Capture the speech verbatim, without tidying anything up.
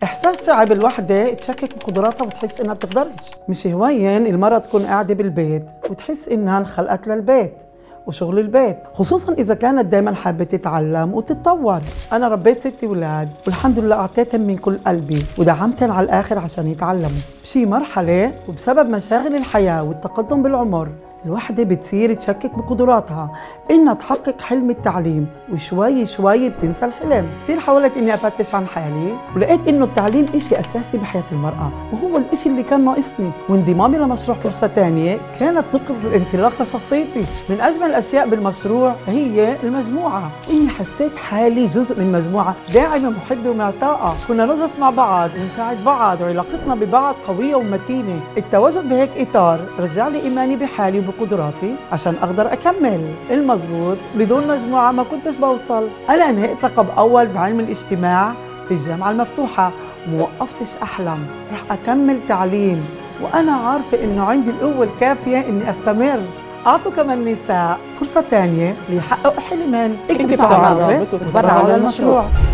إحساس صعب الوحدة تشكك بقدراتها وتحس إنها بتقدرش. مش هوين المرة تكون قاعدة بالبيت وتحس إنها انخلقت للبيت وشغل البيت، خصوصا إذا كانت دايما حابة تتعلم وتتطور. أنا ربيت ستي ولاد والحمد لله أعطيتهم من كل قلبي ودعمتهم على الآخر عشان يتعلموا. بشي مرحلة وبسبب مشاغل الحياة والتقدم بالعمر الوحدة بتصير تشكك بقدراتها إنها تحقق حلم التعليم، وشوي شوي بتنسى الحلم. كثير حاولت إني أفتش عن حالي ولقيت إنه التعليم إشي أساسي بحياة المرأة وهو الإشي اللي كان ناقصني، وانضمامي لمشروع فرصة تانية كانت نقطة الانطلاق لشخصيتي. من أجمل الأشياء بالمشروع هي المجموعة، وإني حسيت حالي جزء من مجموعة داعمة محبة ومعطاءة. كنا ندرس مع بعض ونساعد بعض وعلاقتنا ببعض قوية ومتينة. التواجد بهيك إطار رجع لي إيماني بحالي وبقدراتي عشان أقدر أكمل. المزبوط بدون مجموعة ما كنتش بوصل. أنا انهيت لقب أول بعلم الاجتماع في الجامعة المفتوحة وموقفتش أحلم، رح أكمل تعليم وأنا عارفة إنه عندي القوة الكافية إني أستمر. أعطوا كمان نساء فرصة تانية ليحققوا حلمهم. اكتبوا على الرابط وتبرعوا على المشروع.